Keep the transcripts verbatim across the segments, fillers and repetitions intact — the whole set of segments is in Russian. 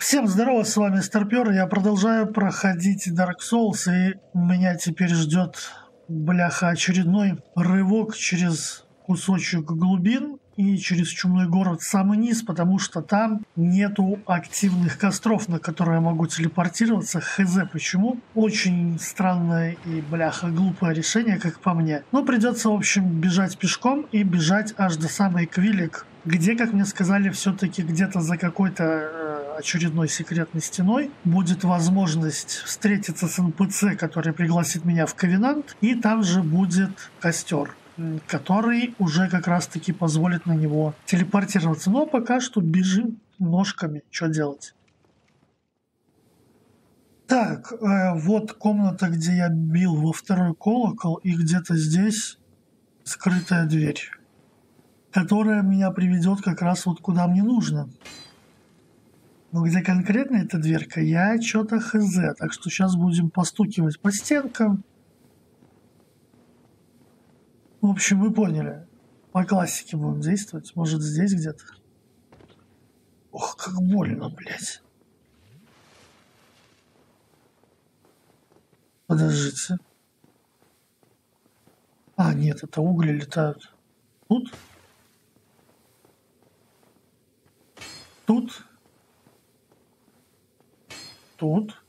Всем здорово, с вами Старпер. Я продолжаю проходить Dark Souls, и меня теперь ждет, бляха, очередной рывок через кусочек глубин и через чумной город самый низ, потому что там нету активных костров, на которые я могу телепортироваться. Хз почему. Очень странное и, бляха, глупое решение, как по мне. Но придется, в общем, бежать пешком и бежать аж до самой Квилек, где, как мне сказали, все-таки где-то за какой-то э, очередной секретной стеной будет возможность встретиться с эн пэ цэ, который пригласит меня в Ковенант, и там же будет костер, который уже как раз-таки позволит на него телепортироваться. Но пока что бежим ножками. Что делать? Так, э, вот комната, где я бил во второй колокол, и где-то здесь скрытая дверь, которая меня приведет как раз вот куда мне нужно. Но где конкретно эта дверка, я что-то хз. Так что сейчас будем постукивать по стенкам. В общем, вы поняли. По классике будем действовать. Может, здесь где-то. Ох, как больно, блядь. Подождите. А, нет, это угли летают. Тут? Тут? Тут?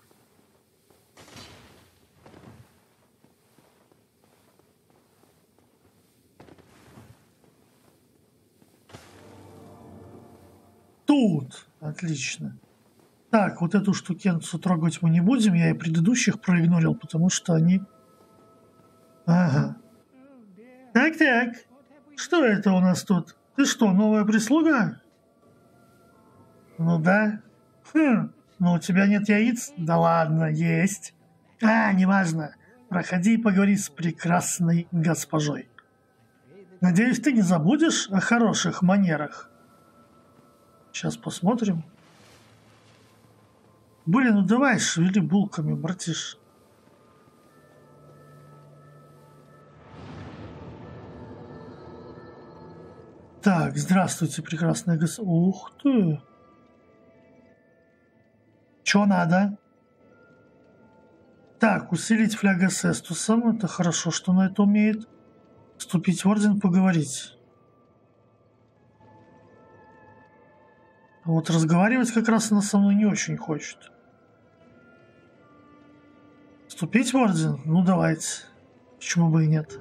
Тут. Отлично. Так, вот эту штукенцию трогать мы не будем. Я и предыдущих проигнорил, потому что они... Ага. Так-так. Что это у нас тут? Ты что, новая прислуга? Ну да. Хм. Но у тебя нет яиц? Да ладно, есть. А, неважно. Проходи и поговори с прекрасной госпожой. Надеюсь, ты не забудешь о хороших манерах. Сейчас посмотрим. Блин, ну давай, шевели булками, братиш. Так, здравствуйте, прекрасная госпожа. Ух ты. Чё надо? Так, усилить фляга с Эстусом. Это хорошо, что он это умеет. Вступить в орден, поговорить. Вот разговаривать как раз она со мной не очень хочет. Вступить в орден? Ну давайте. Почему бы и нет?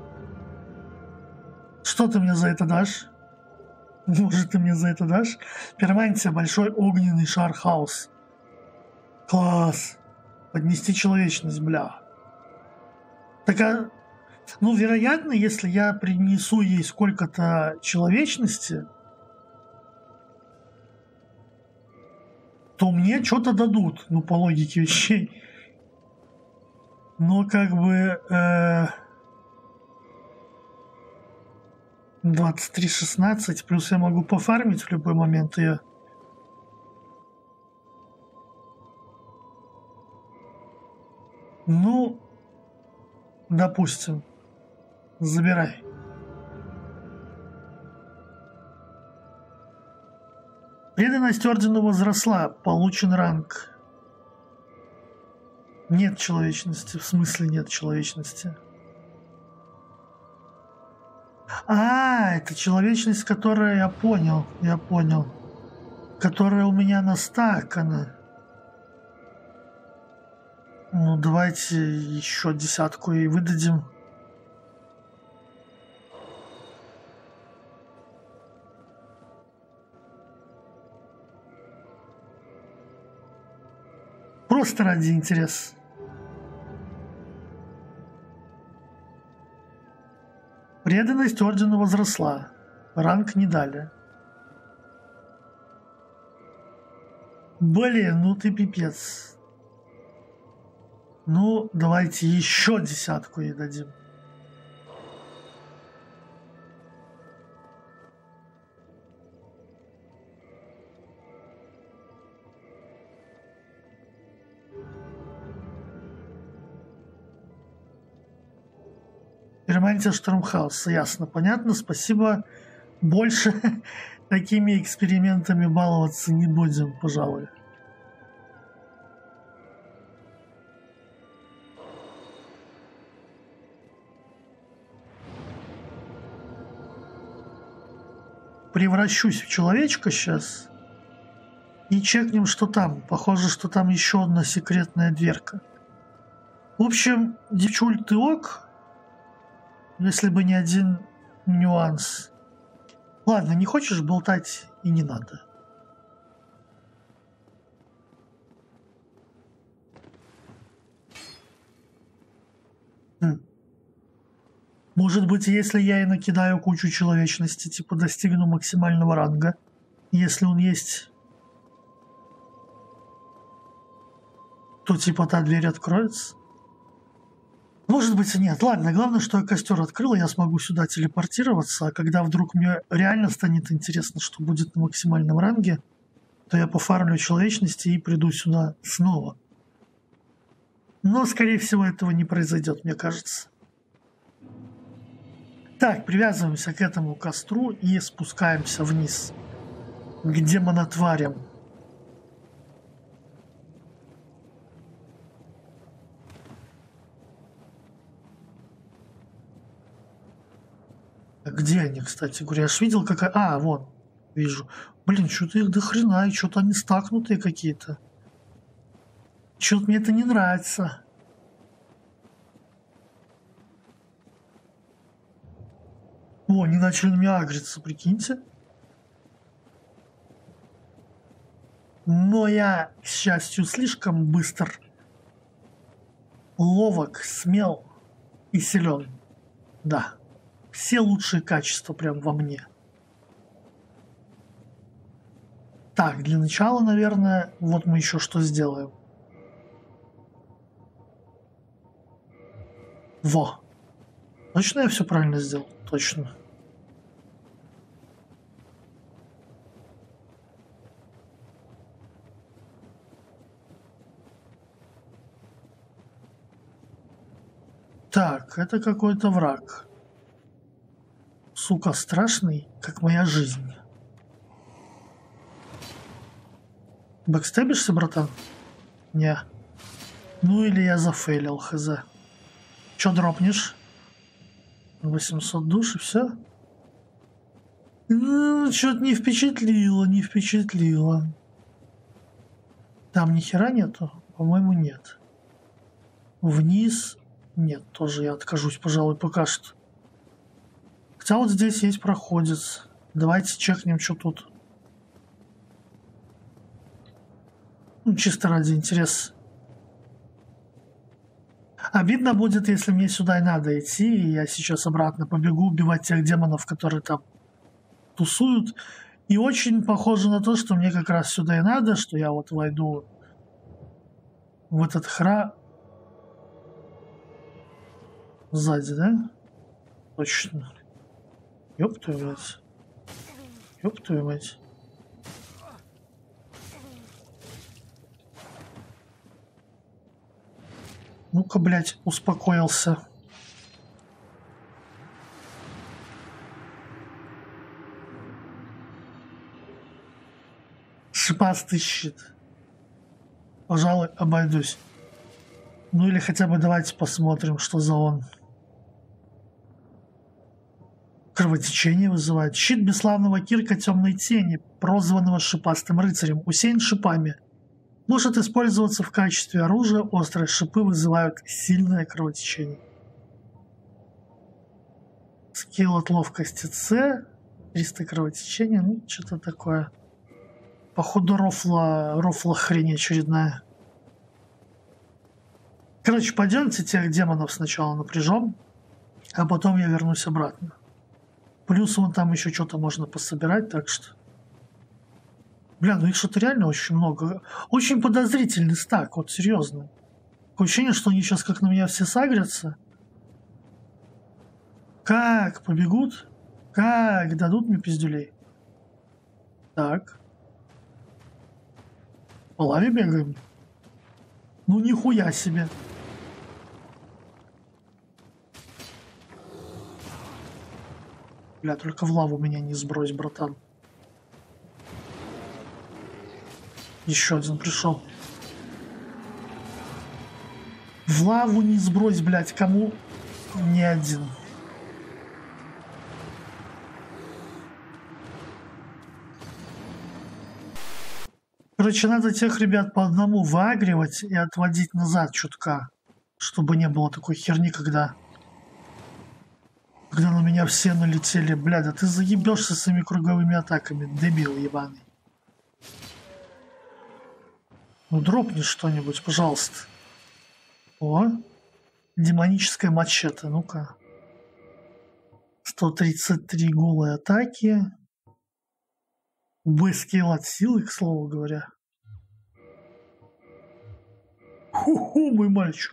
Что ты мне за это дашь? Может, ты мне за это дашь? Пермантия, большой огненный шар хаос. Класс. Поднести человечность, бля. Так, а, ну, вероятно, если я принесу ей сколько-то человечности, то мне что-то дадут, ну, по логике вещей. Но как бы... Э, двадцать три шестнадцать, плюс я могу пофармить в любой момент ее. Ну, допустим, забирай. Преданность ордену возросла, получен ранг. Нет человечности, в смысле нет человечности. А, это человечность, которая, я понял, я понял, которая у меня настакана. Ну, давайте еще десятку и выдадим. Просто ради интереса. Преданность ордену возросла. Ранг не дали. Блин, ну ты пипец. Ну, давайте еще десятку ей дадим. Пермантия Штормхауса, ясно, понятно, спасибо. Больше такими экспериментами баловаться не будем, пожалуй. превращусь в человечка сейчас и чекнем, что там. Похоже, что там еще одна секретная дверка. В общем, девчуль, ты ок? Если бы не один нюанс. Ладно, не хочешь болтать и не надо. Хм. Может быть, если я и накидаю кучу человечности, типа достигну максимального ранга, если он есть, то типа та дверь откроется? Может быть и нет. Ладно, главное, что я костер открыл, и я смогу сюда телепортироваться, а когда вдруг мне реально станет интересно, что будет на максимальном ранге, то я пофармлю человечности и приду сюда снова. Но, скорее всего, этого не произойдет, мне кажется. Так, привязываемся к этому костру и спускаемся вниз к демонотварям. Где они, кстати говоря? Я ж видел, какая... А, вон, вижу. Блин, что-то их до хрена, и что-то они стакнутые какие-то. Что-то мне это не нравится. О, они начали на меня агриться, прикиньте. Но я, к счастью, слишком быстр, ловок, смел и силен. Да. Все лучшие качества прям во мне. Так, для начала, наверное, вот мы еще что сделаем. Во. Точно я все правильно сделал? Точно. Так, это какой-то враг. Сука, страшный, как моя жизнь. Бэкстебишься, братан? Не. Ну или я зафейлил, хз. Чё дропнешь? восемьсот душ и все? Ну, что-то не впечатлило, не впечатлило. Там ни хера нету? По-моему, нет. Вниз? Нет, тоже я откажусь, пожалуй, пока что. Хотя вот здесь есть проходец. Давайте чекнем, что тут. Ну, чисто ради интереса. Обидно будет, если мне сюда и надо идти, и я сейчас обратно побегу убивать тех демонов, которые там тусуют. И очень похоже на то, что мне как раз сюда и надо, что я вот войду в этот храм. Сзади, да? Точно. Ёб твою мать. Ёб твою мать. Ну-ка, блядь, успокоился. Шипастый щит. Пожалуй, обойдусь. Ну или хотя бы давайте посмотрим, что за он. Кровотечение вызывает. Щит бесславного Кирка темной тени, прозванного шипастым рыцарем, усеян шипами. Может использоваться в качестве оружия, острые шипы вызывают сильное кровотечение. Скилл от ловкости С, триста кровотечения, ну что-то такое. Походу рофла, рофла хрень очередная. Короче, пойдемте тех демонов сначала напряжем, а потом я вернусь обратно. Плюс вон там еще что-то можно пособирать, так что... Бля, ну их что-то реально очень много. Очень подозрительный стак, вот серьезно. Такое ощущение, что они сейчас как на меня все сагрятся. Как побегут? Как дадут мне пиздюлей? Так. По лаве бегаем? Ну нихуя себе. Бля, только в лаву меня не сбрось, братан. Еще один пришел. В лаву не сбрось, блядь, кому? Ни один. Короче, надо тех ребят по одному выагривать и отводить назад чутка, чтобы не было такой херни, когда... Когда на меня все налетели. Бля, да ты заебешься своими круговыми атаками, дебил ебаный. Ну дропни что-нибудь, пожалуйста. О, демоническая мачете, ну-ка. сто тридцать три голые атаки. Б-скилл от силы, к слову говоря. Ху-ху, мой мальчик.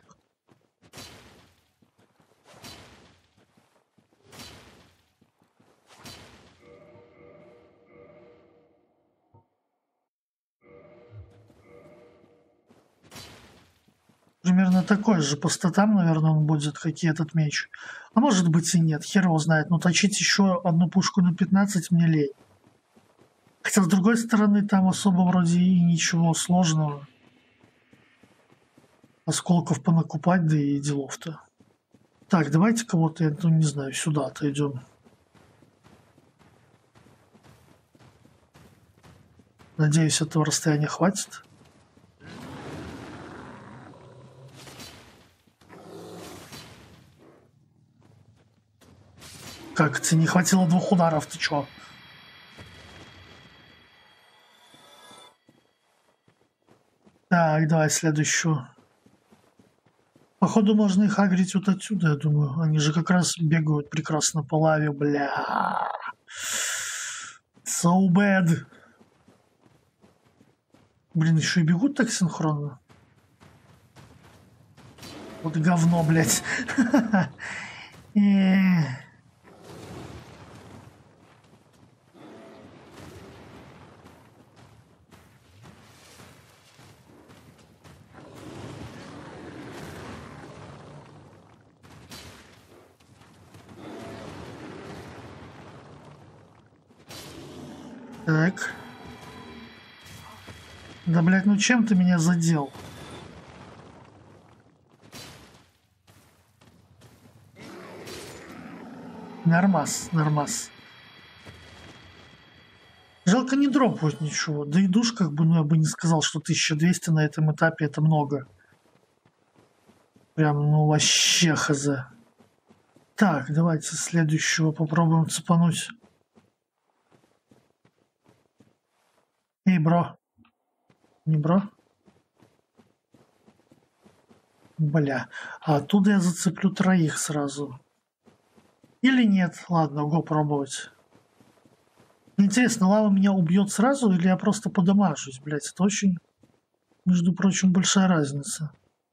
Примерно такой же по статам, наверное, он будет, как и этот меч. А может быть и нет, хер его знает. Но точить еще одну пушку на пятнадцать мне лень. Хотя, с другой стороны, там особо вроде и ничего сложного. Осколков понакупать, да и делов-то. Так, давайте кого-то, я ну, не знаю, сюда отойдем. Надеюсь, этого расстояния хватит. Как, тебе не хватило двух ударов, ты чё? Так, давай следующую. Походу можно их агрить вот отсюда, я думаю. Они же как раз бегают прекрасно по лаве, бля. So bad. Блин, еще и бегут так синхронно. Вот говно, блядь. Так. Да, блядь, ну чем ты меня задел? Нормас, нормас. Жалко не дропают ничего. Да и душ, как бы, ну я бы не сказал, что тысяча двести на этом этапе это много. Прям, ну вообще хз. Так, давайте следующего попробуем цепануть. Эй, бро. Не бро? Бля. А оттуда я зацеплю троих сразу. Или нет? Ладно, го пробовать. Интересно, лава меня убьет сразу или я просто подамажусь, блядь? Это очень, между прочим, большая разница.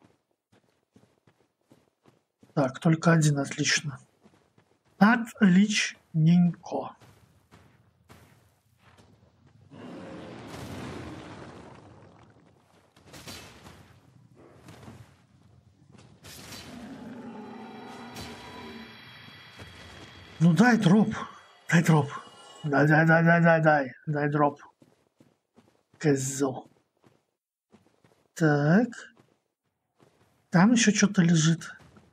Так, только один, отлично. Отличненько. Ну дай дроп, дай дроп. Дай, дай, дай, дай, дай, дай, дай дроп. Козел. Так. Там еще что-то лежит.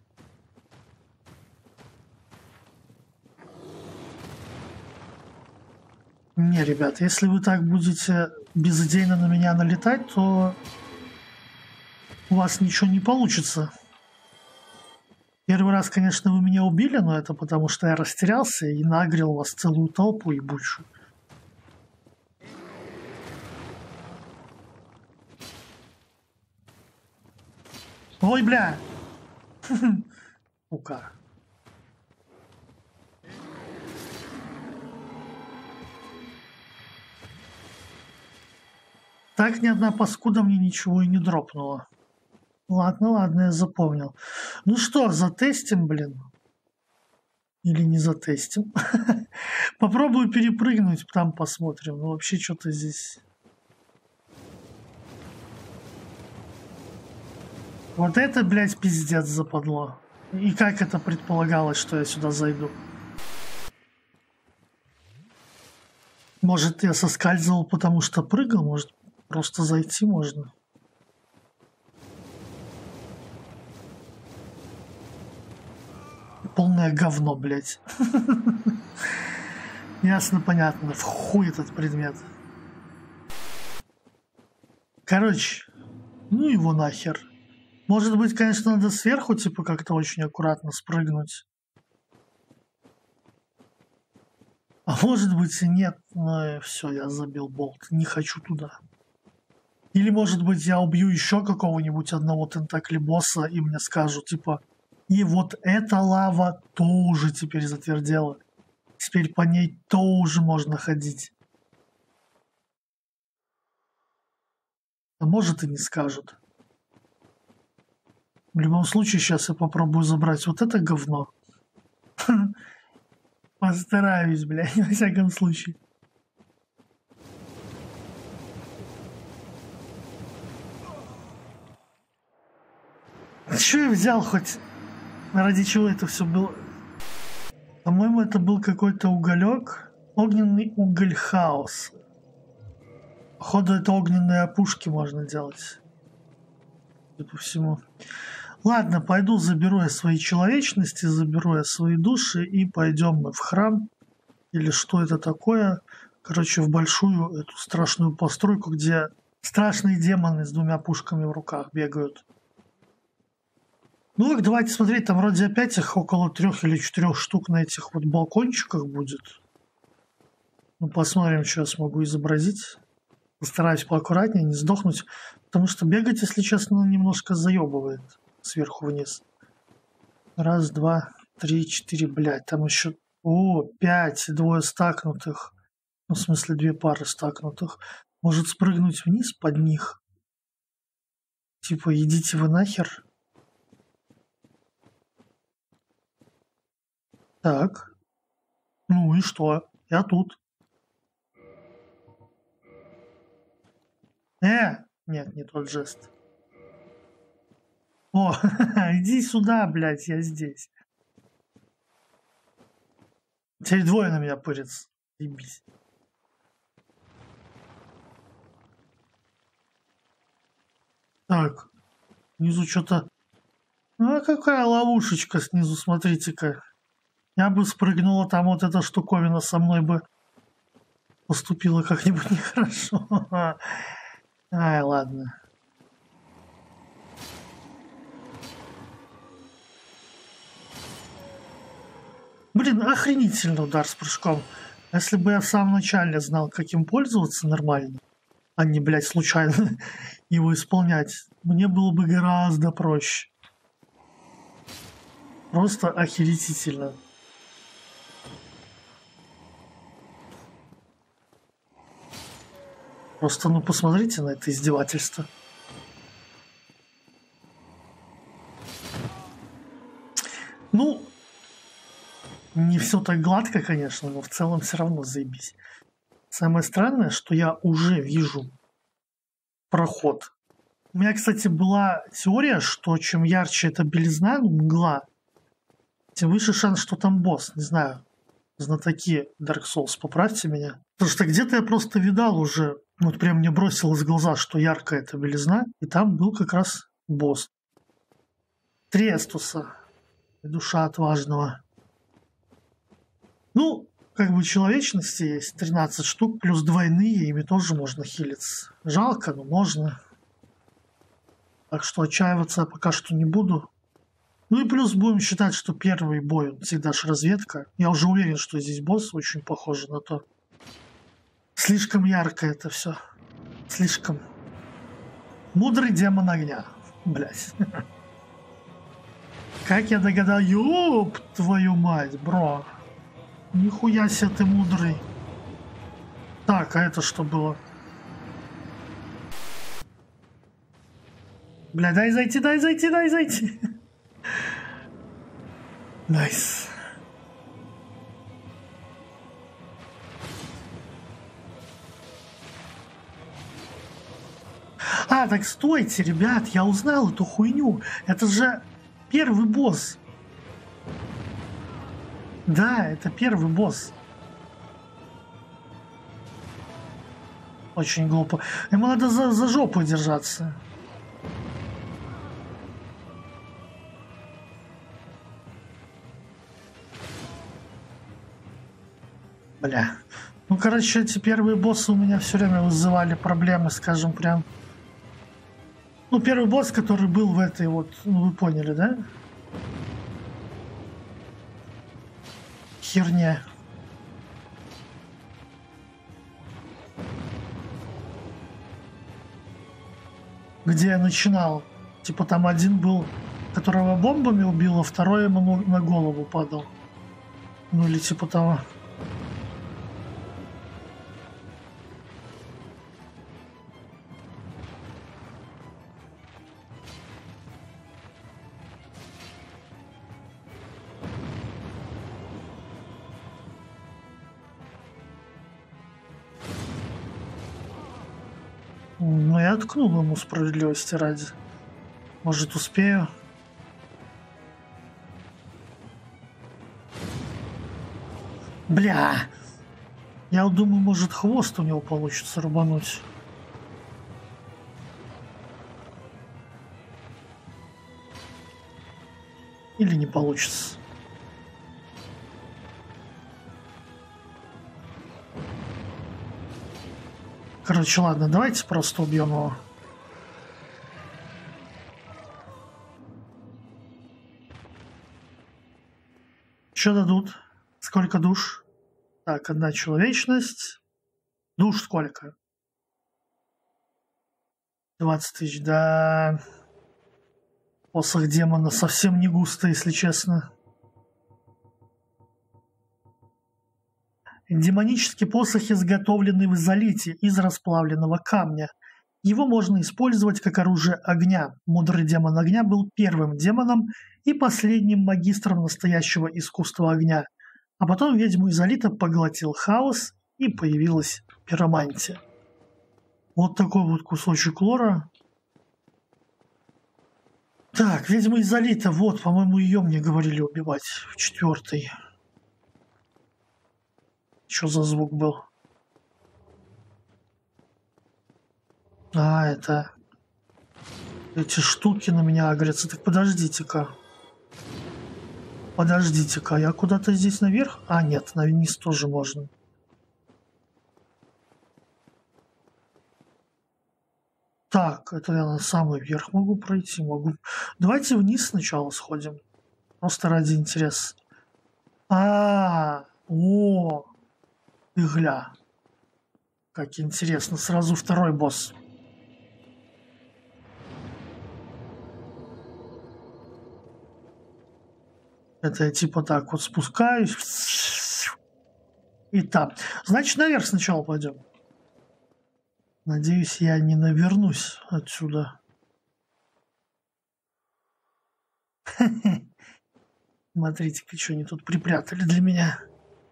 Не, ребят, если вы так будете безыдейно на меня налетать, то у вас ничего не получится. Первый раз, конечно, вы меня убили, но это потому, что я растерялся и нагрел вас целую толпу ебучую. Ой, бля! Сука. Так ни одна паскуда мне ничего и не дропнула. Ладно, ладно, я запомнил. Ну что, затестим, блин? Или не затестим? Попробую перепрыгнуть, там посмотрим. Ну вообще что-то здесь... Вот это, блядь, пиздец западло. И как это предполагалось, что я сюда зайду? Может, я соскальзывал, потому что прыгал? Может, просто зайти можно? Полное говно, блядь. Ясно, понятно. В хуй этот предмет. Короче, ну его нахер. Может быть, конечно, надо сверху, типа, как-то очень аккуратно спрыгнуть. А может быть и нет, но все, я забил болт, не хочу туда. Или может быть я убью еще какого-нибудь одного тентакли босса и мне скажут, типа, и вот эта лава тоже теперь затвердела. Теперь по ней тоже можно ходить. А может и не скажут. В любом случае, сейчас я попробую забрать вот это говно. Постараюсь, блядь, во всяком случае. Что я взял хоть? Ради чего это все было? По-моему, это был какой-то уголек. Огненный уголь хаос. Походу, это огненные опушки можно делать. Судя по всему. Ладно, пойду заберу я свои человечности, заберу я свои души и пойдем мы в храм. Или что это такое? Короче, в большую эту страшную постройку, где страшные демоны с двумя пушками в руках бегают. Ну, давайте смотреть, там вроде опять их около трех или четырех штук на этих вот балкончиках будет. Ну, посмотрим, что я смогу изобразить. Постараюсь поаккуратнее, не сдохнуть, потому что бегать, если честно, немножко заебывает сверху вниз. Раз, два, три, четыре, блядь, там еще... О, пять, двое стакнутых. Ну, в смысле, две пары стакнутых. Может спрыгнуть вниз под них? Типа, идите вы нахер. Так. Ну и что? Я тут. Э! Нет, не тот жест. О, иди сюда, блядь, я здесь. Теперь двое на меня пырятся. Ебись. Так. Внизу что-то... А какая ловушечка снизу, смотрите-ка. Я бы спрыгнула, там вот эта штуковина со мной бы поступила как-нибудь нехорошо. Ай, ладно. Блин, охренительный удар с прыжком. Если бы я в самом начале знал, как им пользоваться нормально, а не, блядь, случайно его исполнять, мне было бы гораздо проще. Просто охерительно. Просто, ну, посмотрите на это издевательство. Ну, не все так гладко, конечно, но в целом все равно заебись. Самое странное, что я уже вижу проход. У меня, кстати, была теория, что чем ярче эта белизна, ну, мгла, тем выше шанс, что там босс. Не знаю, знатоки Dark Souls, поправьте меня. Потому что где-то я просто видал уже, вот прям мне бросилось в глаза, что яркая эта белизна, и там был как раз босс. Трестуса. Душа отважного. Ну, как бы человечности есть тринадцать штук, плюс двойные, ими тоже можно хилиться. Жалко, но можно. Так что отчаиваться я пока что не буду. Ну и плюс будем считать, что первый бой, он всегда же разведка. Я уже уверен, что здесь босс, очень похоже на то. Слишком ярко это все. Слишком. Мудрый демон огня. Блять. Как я догадал, ёб твою мать, бро. Нихуя себе ты мудрый. Так, а это что было? Бля, дай зайти, дай зайти, дай зайти. Найс. А, так стойте, ребят, я узнал эту хуйню. Это же первый босс. Да, это первый босс. Очень глупо. Ему надо за, за жопу держаться. Бля. Ну, короче, эти первые боссы у меня все время вызывали проблемы, скажем, прям Ну, первый босс, который был в этой вот, ну, вы поняли, да? Херня. Где я начинал. Типа там один был, которого бомбами убил, а второй ему на голову падал. Ну или типа того. Ну, я ткнул ему справедливости ради. Может, успею? Бля! Я думаю, может, хвост у него получится рубануть. Или не получится. Короче, ладно, давайте просто убьем его. Что дадут? Сколько душ? Так, одна человечность. Душ сколько? двадцать тысяч, да. Посох демона совсем не густо, если честно. Демонический посох изготовленный в изолите из расплавленного камня. Его можно использовать как оружие огня. Мудрый демон огня был первым демоном и последним магистром настоящего искусства огня. А потом ведьму изолита поглотил хаос и появилась пиромантия. Вот такой вот кусочек лора. Так, ведьма изолита, вот, по-моему, ее мне говорили убивать в четвертой. Что за звук был? А, это... Эти штуки на меня агрятся. Так подождите-ка. Подождите-ка, я куда-то здесь наверх? А, нет, на вниз тоже можно. Так, это я на самый верх могу пройти. Могу. Давайте вниз сначала сходим. Просто ради интереса. А, о, ты гля. Как интересно. Сразу второй босс. Это я типа так вот спускаюсь. И там. Значит, наверх сначала пойдем. Надеюсь, я не навернусь отсюда. Смотрите-ка, что они тут припрятали для меня.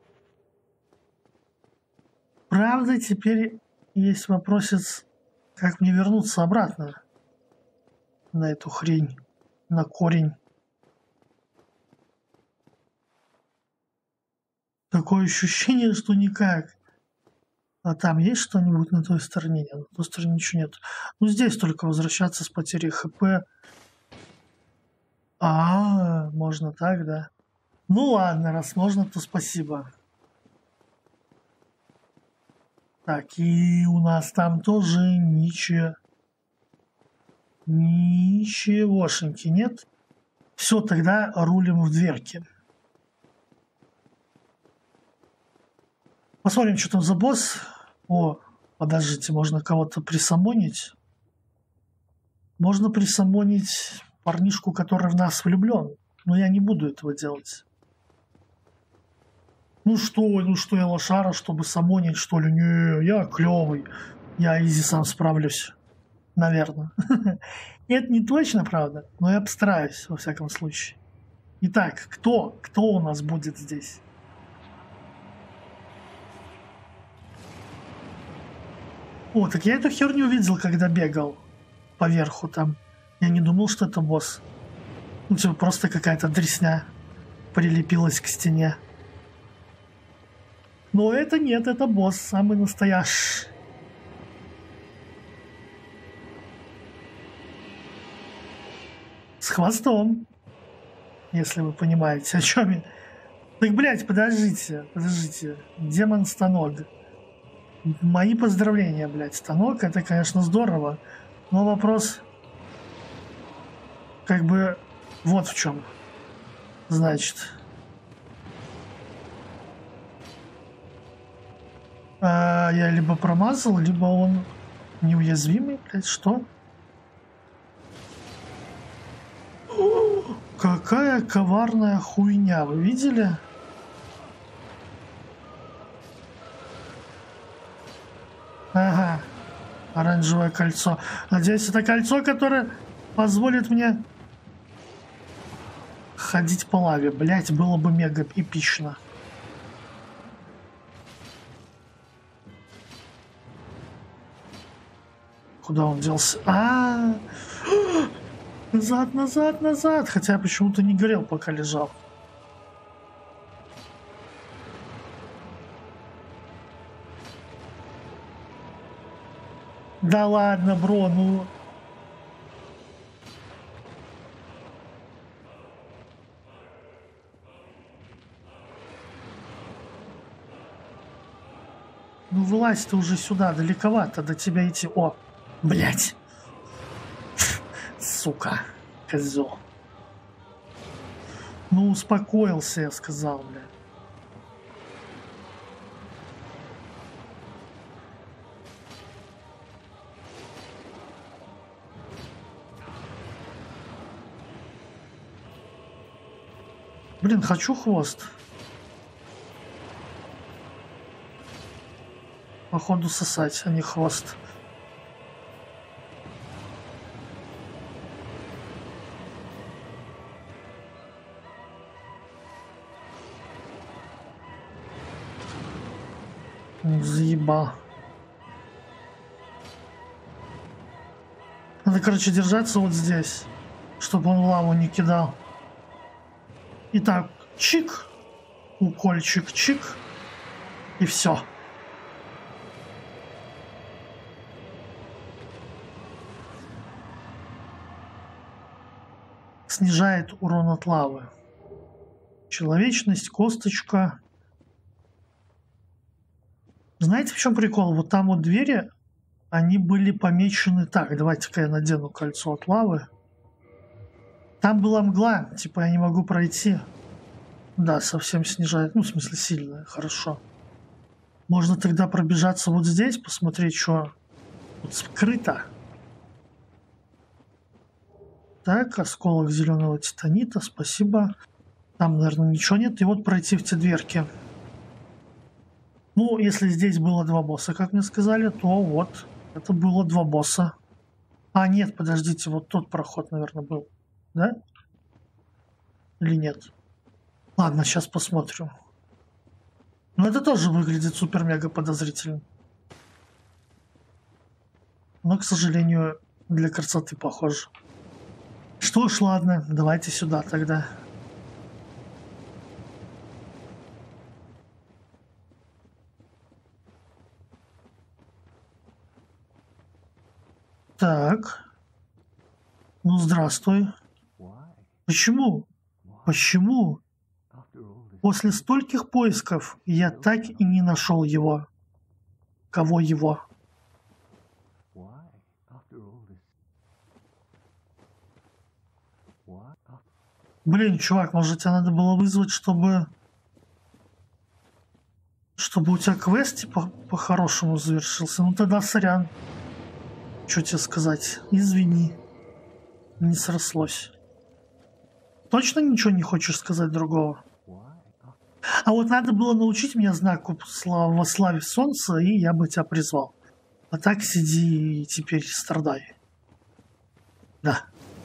Правда, теперь есть вопросец, как мне вернуться обратно на эту хрень, на корень. Такое ощущение, что никак. А там есть что-нибудь на той стороне? Нет, на той стороне ничего нет. Ну, здесь только возвращаться с потерей ХП. А, можно так, да? Ну ладно, раз можно, то спасибо. Так, и у нас там тоже ничего. Ничегошеньки нет. Все, тогда рулим в дверки. Посмотрим, что там за босс. О, подождите, можно кого-то присамонить. Можно присамонить парнишку, который в нас влюблен. Но я не буду этого делать. Ну что, ну что я лошара, чтобы самонить, что ли? Не, я клевый. Я изи сам справлюсь. Наверное. Это не точно, правда, но я постараюсь, во всяком случае. Итак, кто? Кто у нас будет здесь? О, так я эту херню видел, когда бегал по верху там. Я не думал, что это босс. Ну, типа просто какая-то дресня прилепилась к стене. Но это нет, это босс, самый настоящий. С хвостом. Если вы понимаете, о чем я. Так, блядь, подождите, подождите. Демон-станок. Мои поздравления, блядь. Станок, это, конечно, здорово. Но вопрос, Как бы вот в чем. Значит. А, я либо промазал, либо он неуязвимый, блядь, что? О, какая коварная хуйня, вы видели? Ага, оранжевое кольцо. Надеюсь, это кольцо, которое позволит мне ходить по лаве. Блять, было бы мега эпично. Куда он делся? А, -а, -а! Назад, назад, назад. Хотя я почему-то не горел, пока лежал. Да ладно, бро, ну... Ну вылазь ты уже сюда, далековато до тебя идти. О, блять. Сука, козел. Ну успокоился, я сказал, блядь. Блин, хочу хвост. Походу сосать, а не хвост. Заебал. Надо, короче, держаться вот здесь, чтобы он лаву не кидал. Итак, чик, укольчик, чик, и все. Снижает урон от лавы. Человечность, косточка. Знаете, в чем прикол? Вот там вот двери, они были помечены так. Давайте-ка я надену кольцо от лавы. Там была мгла, типа я не могу пройти. Да, совсем снижает. Ну, в смысле, сильно. Хорошо. Можно тогда пробежаться вот здесь, посмотреть, что тут скрыто. Так, осколок зеленого титанита, спасибо. Там, наверное, ничего нет. И вот пройти в те дверки. Ну, если здесь было два босса, как мне сказали, то вот, это было два босса. А, нет, подождите, вот тот проход, наверное, был. Да? Или нет? Ладно, сейчас посмотрю. Но это тоже выглядит супер-мега подозрительно. Но, к сожалению, для красоты похоже. Что ж, ладно, давайте сюда тогда. Так. Ну, здравствуй. Почему? Почему? После стольких поисков я так и не нашел его. Кого его? Блин, чувак, может тебе надо было вызвать, чтобы... Чтобы у тебя квест типа по-хорошему завершился? Ну тогда сорян. Что тебе сказать? Извини. Не срослось. Точно ничего не хочешь сказать другого? А вот надо было научить меня знаку слава, во славе солнца, и я бы тебя призвал. А так сиди и теперь страдай. Да.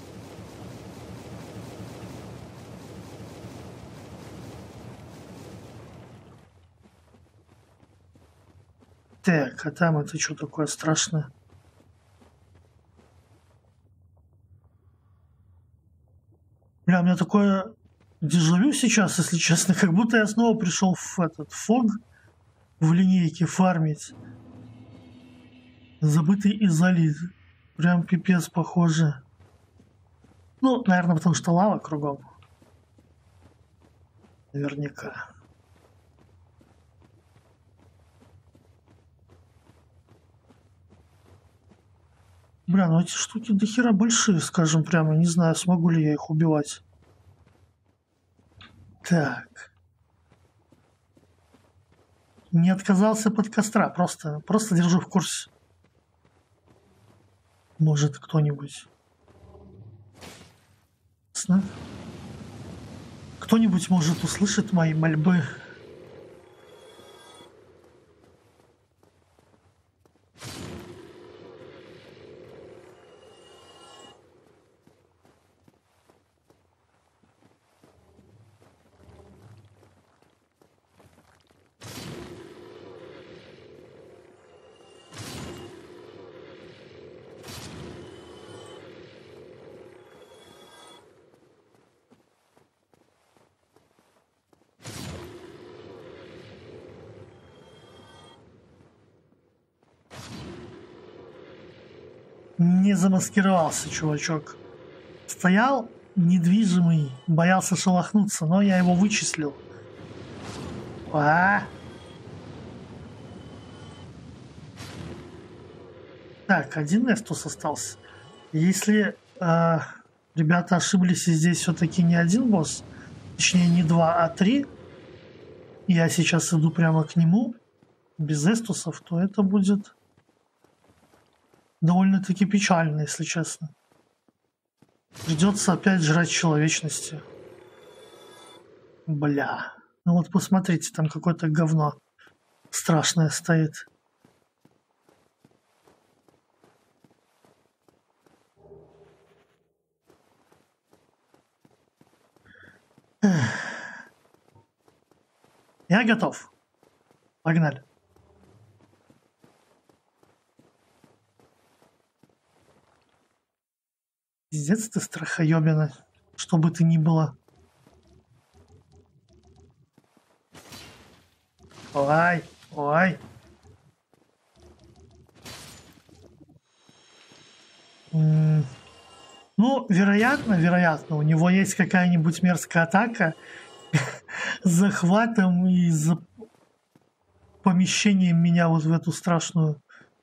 Так, а там это что такое страшное? Бля, у меня такое дежавю сейчас, если честно, как будто я снова пришел в этот фог в линейке фармить. Забытый изолит. Прям пипец похоже. Ну, наверное, потому что лава кругом. Наверняка. Бля, ну эти штуки дохера большие, скажем прямо. Не знаю, смогу ли я их убивать. Так. Не отказался под костра. Просто, просто держу в курсе. Может, кто-нибудь... Кто-нибудь может услышать мои мольбы. Не замаскировался, чувачок. Стоял недвижимый, боялся шелохнуться, но я его вычислил. А! Так, один Эстус остался. Если э, ребята ошиблись, и здесь все-таки не один босс, точнее не два, а три, я сейчас иду прямо к нему, без Эстусов, то это будет довольно-таки печально, если честно. Придется опять жрать человечности. Бля. Ну вот посмотрите, там какое-то говно страшное стоит. Я готов. Погнали. Пиздец ты страхоебина, что бы ты ни было. Ой, ой. М-м- ну, вероятно, вероятно, у него есть какая-нибудь мерзкая атака с захватом и за помещением меня вот в эту страшную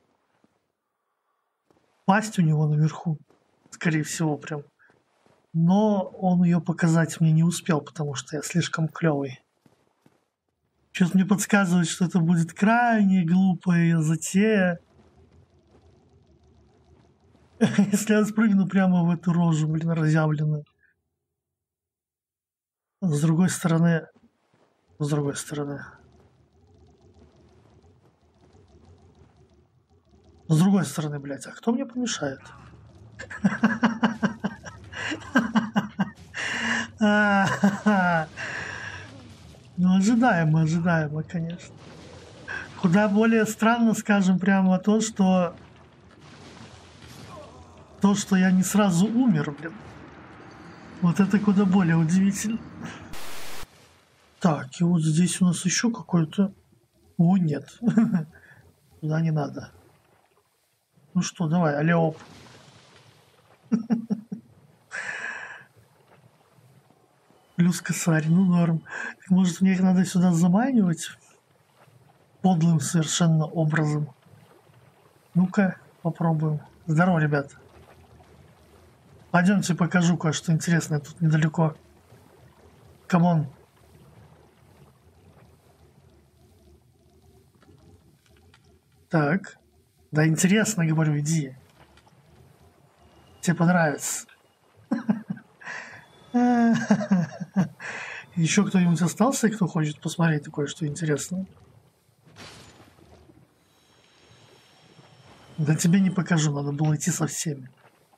пасть у него наверху. Скорее всего, прям. Но он ее показать мне не успел, потому что я слишком клевый. Что-то мне подсказывает, что это будет крайне глупая затея. Если я спрыгну прямо в эту рожу, блин, разъявленную. С другой стороны... С другой стороны... С другой стороны, блядь, а кто мне помешает? Ну, ожидаемо, ожидаемо, конечно. Куда более странно, скажем прямо, то, что... То, что я не сразу умер, блин. Вот это куда более удивительно. Так, и вот здесь у нас еще какой-то... О, нет. Туда не надо. Ну что, давай, алло. Плюс косарь, ну норм. Может, мне их надо сюда заманивать? Подлым совершенно образом. Ну-ка, попробуем. Здорово, ребята. Пойдемте покажу кое-что интересное тут недалеко. Камон. Так. Да интересно, говорю, иди. Тебе понравится. Еще кто-нибудь остался, кто хочет посмотреть кое-что интересное? Да тебе не покажу, надо было идти со всеми.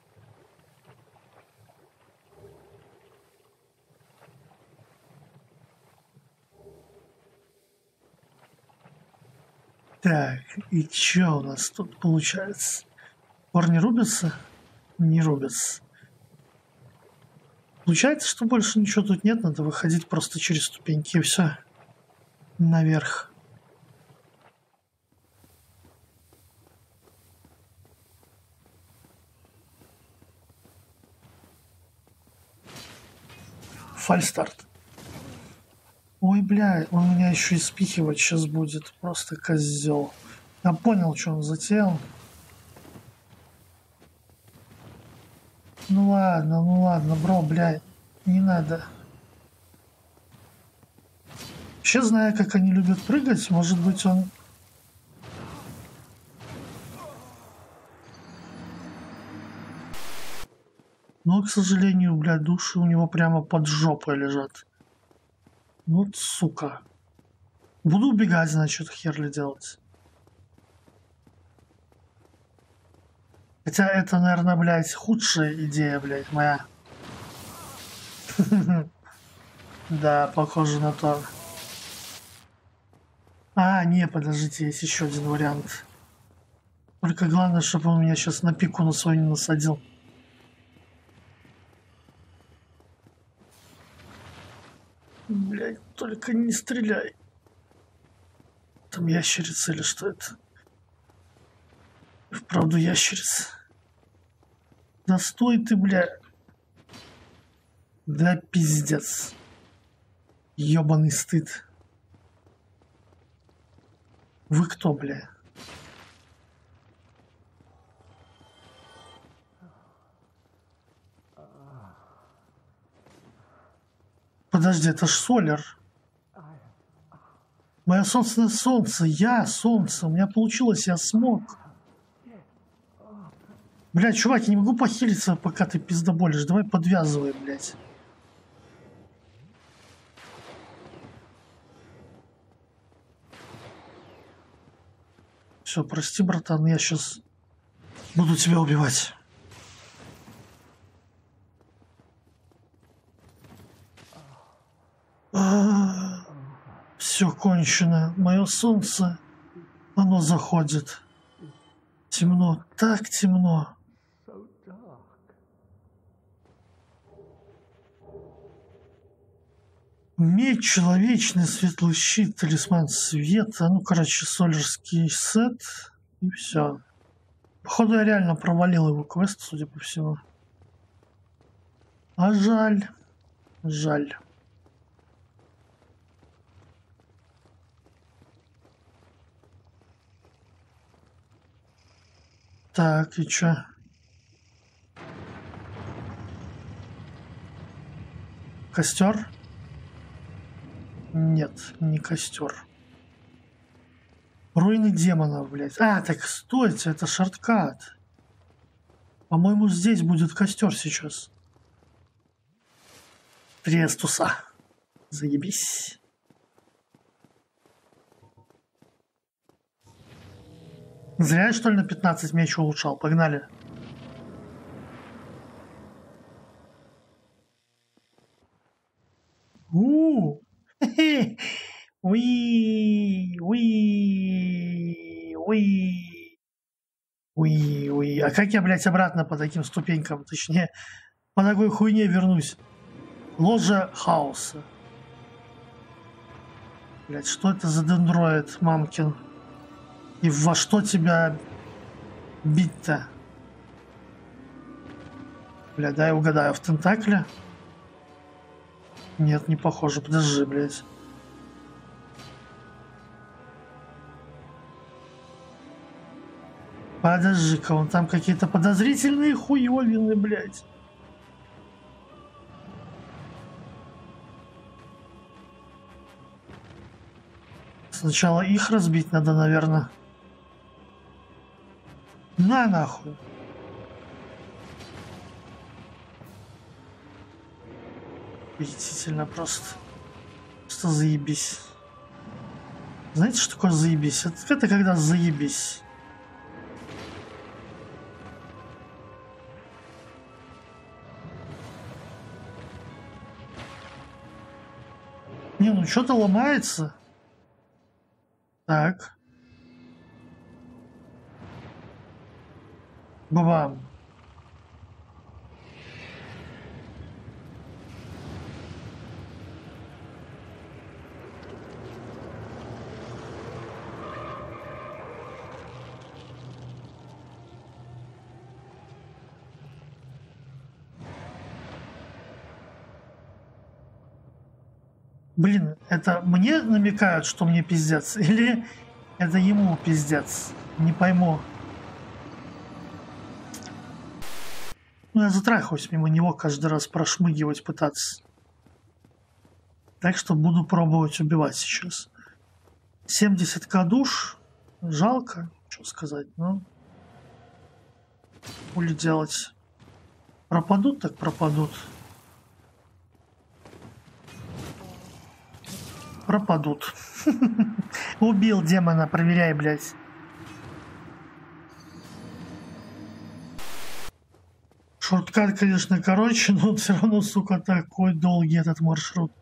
Так, и что у нас тут получается? Корни рубятся? Не рубятся. Получается, что больше ничего тут нет, надо выходить просто через ступеньки и все. Наверх. Фальстарт. Ой, бля, он меня еще и спихивать сейчас будет. Просто козел. Я понял, что он затеял. Ну ладно, ну ладно, бро, блядь, не надо. Вообще, зная, как они любят прыгать, может быть, он... Но, к сожалению, блядь, души у него прямо под жопой лежат. Ну, сука. Буду убегать, значит, хер ли делать. Хотя это, наверное, блядь, худшая идея, блядь, моя. Да, похоже на то. А, не, подождите, есть еще один вариант. Только главное, чтобы он меня сейчас на пику на свою не насадил. Блядь, только не стреляй. Там ящерица или что это? Вправду ящерица. Да стой ты, бля. Да пиздец. Ёбаный стыд. Вы кто, бля? Подожди, это ж Солер. Мое собственное солнце, я солнце, у меня получилось, я смог. Блядь, чувак, я не могу похилиться, пока ты пиздоболишь. Давай подвязывай, блядь. Все, прости, братан, я сейчас буду тебя убивать. А-а-а. Все кончено. Мое солнце, оно заходит. Темно, так темно. Меч человечный, светлый щит, талисман света. Ну, короче, солерский сет. И все. Походу, я реально провалил его квест, судя по всему. А жаль. Жаль. Так, и чё? Костер? Нет, не костер. Руины демонов, блядь. А, так стойте, это шорткат. По-моему, здесь будет костер сейчас. Трестуса. Заебись. Зря я, что ли, на пятнадцать меч улучшал. Погнали. У-у-у. Уи, уи, уи, уи, уи. А как я, блядь, обратно по таким ступенькам, точнее, по такой хуйне вернусь? Ложа хаоса. Блядь, что это за дендроид, мамкин? И во что тебя бить-то? Бля, дай угадаю, в тентакле? Нет, не похоже, подожди, блядь. Подожди-ка, вон там какие-то подозрительные хуёвины, блядь. Сначала их разбить надо, наверное. На нахуй. Убедительно просто. Просто заебись. Знаете, что такое заебись? Это, это когда заебись. Не, ну что-то ломается. Так. Бабам. Блин, это мне намекают, что мне пиздец, или это ему пиздец? Не пойму. Ну, я затрахаюсь мимо него каждый раз прошмыгивать пытаться. Так что буду пробовать убивать сейчас. семьдесят ка душ. Жалко, что сказать, но... Хули делать. Пропадут, так пропадут. Пропадут. Убил демона, проверяй, блядь. Шорткат, конечно, короче, но все равно, сука, такой долгий этот маршрут.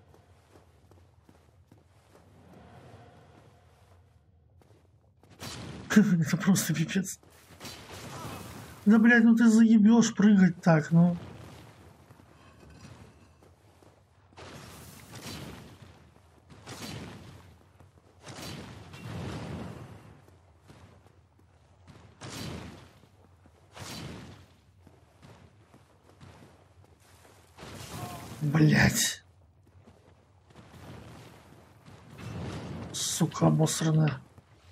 Это просто пипец. Да, блядь, ну ты заебешь прыгать так, ну. Блядь. Сука обосранная.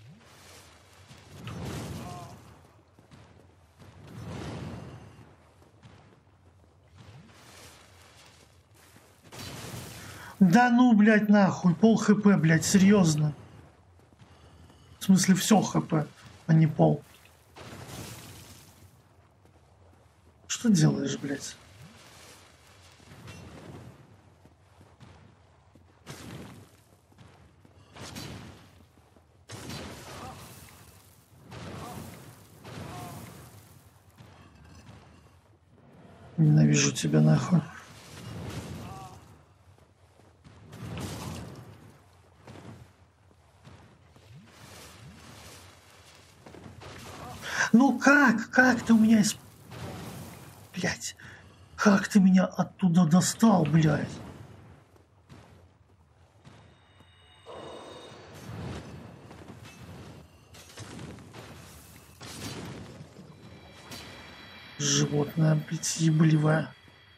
Да ну, блядь, нахуй. Пол хп, блядь, серьезно. В смысле, все хп, а не пол. Что делаешь, блядь? Ненавижу тебя, нахуй. Ну как? Как ты у меня... Блядь. Как ты меня оттуда достал, блядь? Животное, блядь, ебливое.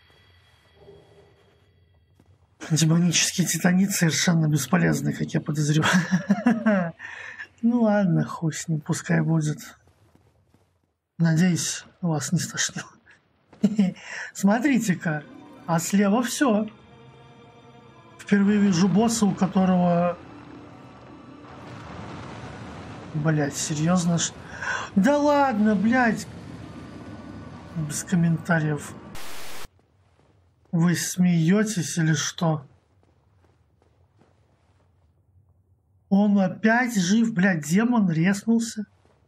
Демонический титанит совершенно бесполезный, как я подозреваю. Ну ладно, хуй с ним, пускай будет. Надеюсь, вас не стошнило. Смотрите-ка, а слева все. Впервые вижу босса, у которого... Блять, серьезно? Да ладно, блять. Без комментариев. Вы смеетесь или что? Он опять жив, блядь, демон резнулся.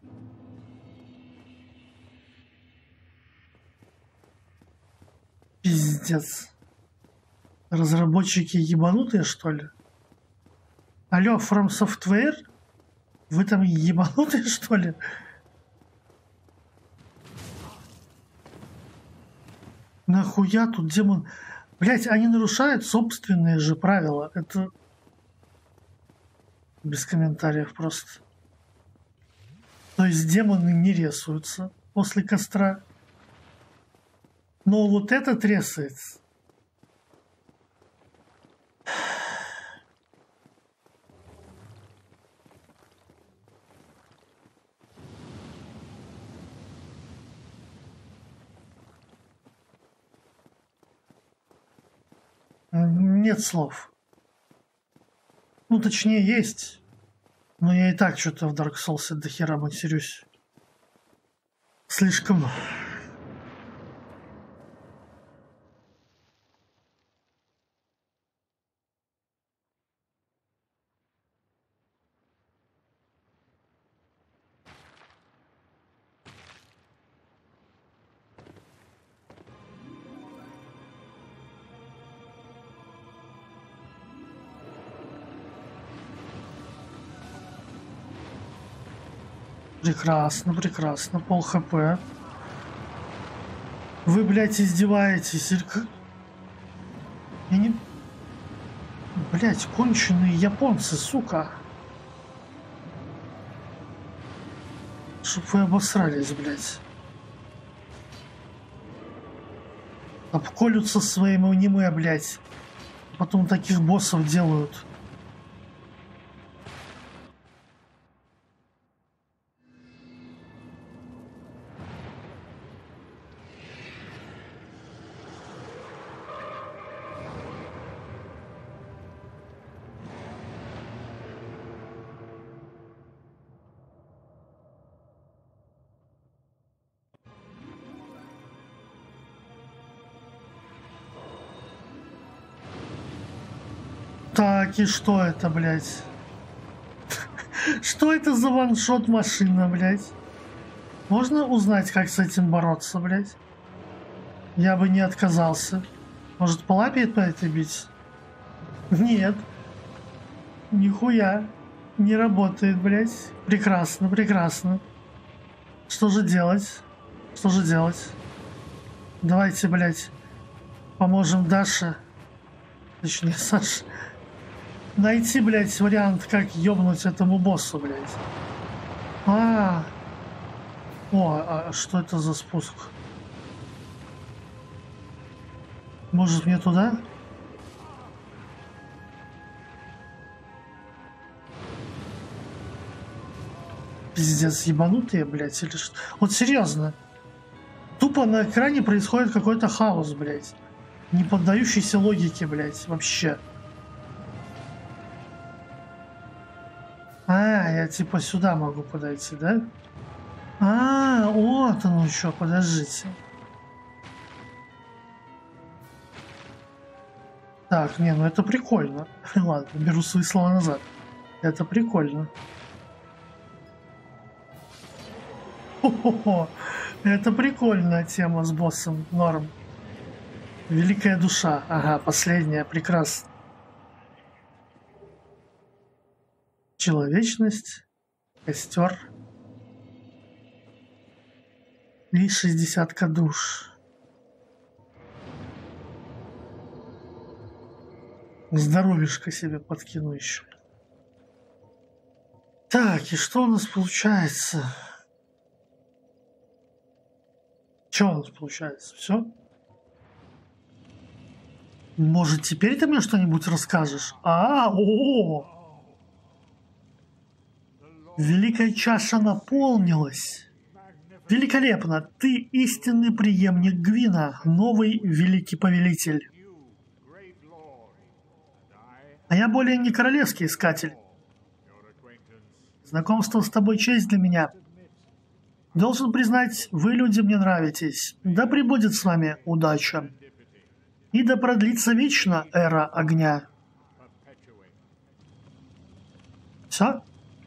Пиздец. Разработчики ебанутые, что ли? Алло, From Software? Вы там ебанутые, что ли? Нахуя тут демон... Блять, они нарушают собственные же правила. Это... Без комментариев просто. То есть демоны не ресаются после костра. Но вот этот ресается. Нет слов. Ну, точнее, есть. Но я и так что-то в Dark Souls до хера матерюсь. Слишком... Прекрасно, прекрасно. Пол хп. Вы, блядь, издеваетесь. Я не... Блядь, конченые японцы, сука. Чтоб вы обосрались, блядь. Обколются своим аниме, блядь. Потом таких боссов делают. Так, и что это, блядь? Что это за ваншот машина, блядь? Можно узнать, как с этим бороться, блядь? Я бы не отказался. Может, по лапе по этой бить? Нет. Нихуя. Не работает, блядь. Прекрасно, прекрасно. Что же делать? Что же делать? Давайте, блядь, поможем Даше. Точнее, Саше. Найти, блядь, вариант, как ёбнуть этому боссу, блядь. А, О, а что это за спуск? Может, мне туда? Пиздец, ебанутые, блядь, или что? Вот серьезно. Тупо на экране происходит какой-то хаос, блядь. Не поддающийся логике, блядь, вообще. А, я типа сюда могу подойти, да? А, вот оно еще, подождите. Так, не, ну это прикольно. Ладно, беру свои слова назад. Это прикольно. Хо-хо-хо. Это прикольная тема с боссом. Норм. Великая душа. Ага, последняя. Прекрасно. Человечность. Костер. И шестидесятка душ. Здоровишко себе подкину еще. Так, и что у нас получается? Что у нас получается? Все? Может, теперь ты мне что-нибудь расскажешь? А, о, великая чаша наполнилась. Великолепно! Ты истинный преемник Гвина, новый великий повелитель. А я более не королевский искатель. Знакомство с тобой честь для меня. Должен признать, вы, люди, мне нравитесь. Да пребудет с вами удача. И да продлится вечно эра огня. Все?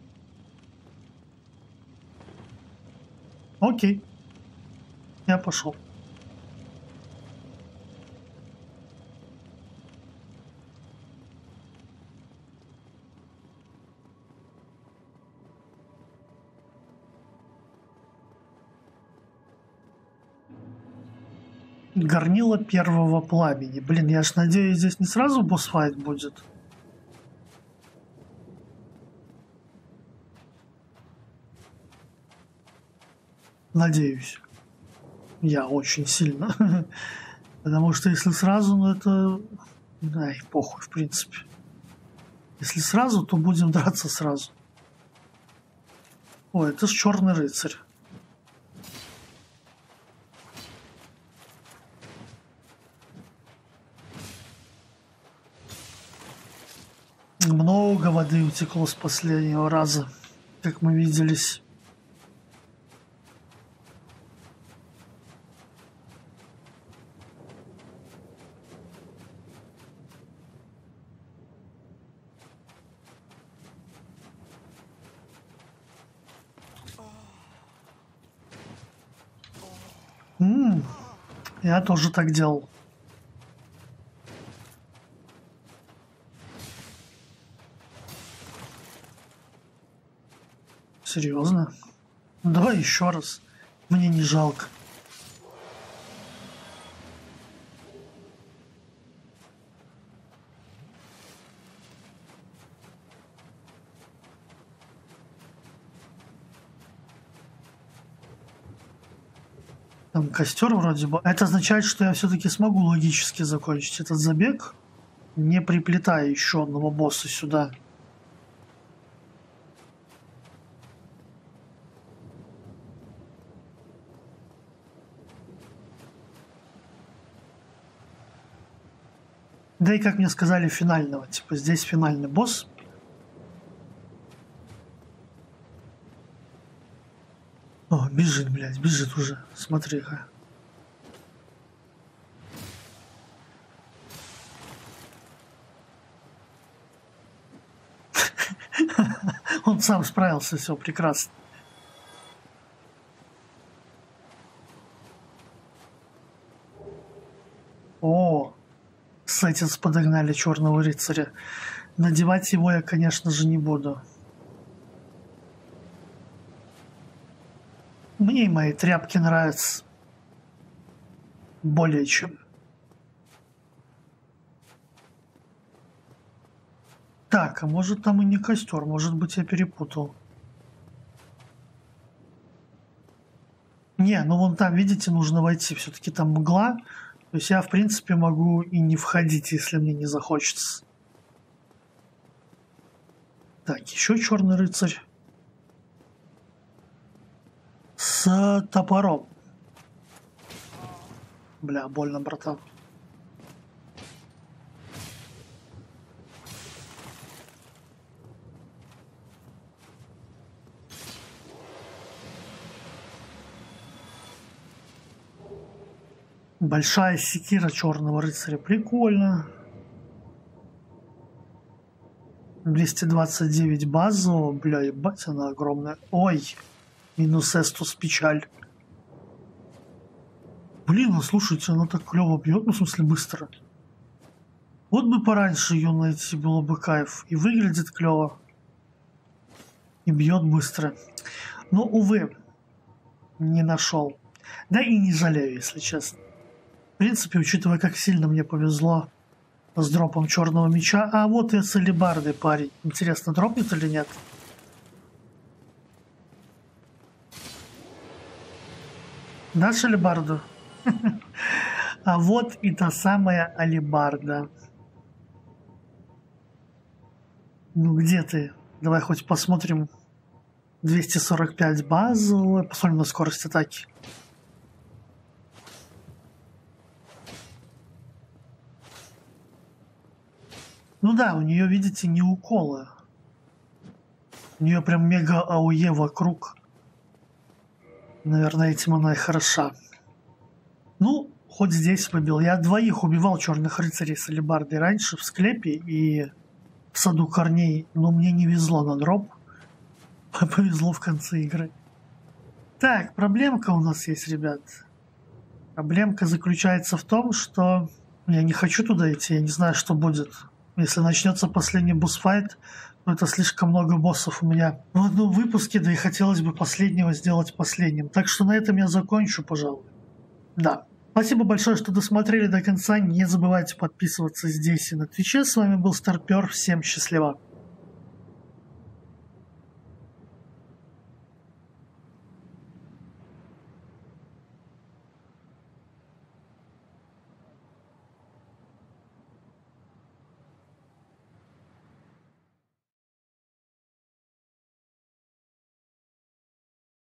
Окей. Я пошел. Горнило первого пламени. Блин, я ж надеюсь, здесь не сразу босс-файт будет. Надеюсь. Я очень сильно. Потому что если сразу, ну это... Ай, похуй, в принципе. Если сразу, то будем драться сразу. Ой, это ж черный рыцарь. Много воды утекло с последнего раза, как мы виделись. М-м, я тоже так делал. Серьезно? Ну, давай еще раз. Мне не жалко. Там костер вроде бы. Это означает, что я все-таки смогу логически закончить этот забег, не приплетая еще одного босса сюда. Да и как мне сказали, финального. Типа здесь финальный босс. О, бежит, блядь, бежит уже. Смотри-ка. сам справился, все прекрасно. О, Сеттинс подогнали черного рыцаря. Надевать его я, конечно же, не буду. Мне и мои тряпки нравятся. Более чем. Так, а может там и не костер, может быть я перепутал. Не, ну вон там, видите, нужно войти, все-таки там мгла. То есть я, в принципе, могу и не входить, если мне не захочется. Так, еще черный рыцарь. С топором. Бля, больно, братан. Большая секира черного рыцаря. Прикольно. двести двадцать девять базового. Бля, ебать, она огромная. Ой, минус эстус печаль. Блин, ну слушайте, она так клево бьет, ну в смысле быстро. Вот бы пораньше ее найти, было бы кайф. И выглядит клево. И бьет быстро. Но, увы, не нашел. Да и не жалею, если честно. В принципе, учитывая, как сильно мне повезло с дропом черного меча. А вот и с алебардой, парень. Интересно, дропнет или нет? Дашь алебарду? А вот и та самая алебарда. Ну где ты? Давай хоть посмотрим. двести сорок пять базовая. Посмотрим на скорость атаки. Ну да, у нее, видите, не уколы. У нее прям мега АОЕ вокруг. Наверное, этим она и хороша. Ну, хоть здесь выбил. Я двоих убивал черных рыцарей с алебардой раньше в склепе и в саду корней, но мне не везло на дроп. Повезло в конце игры. Так, проблемка у нас есть, ребят. Проблемка заключается в том, что я не хочу туда идти, я не знаю, что будет. Если начнется последний босс-файт, то это слишком много боссов у меня в одном выпуске, да и хотелось бы последнего сделать последним. Так что на этом я закончу, пожалуй. Да. Спасибо большое, что досмотрели до конца. Не забывайте подписываться здесь и на Твиче. С вами был Старпер. Всем счастливо.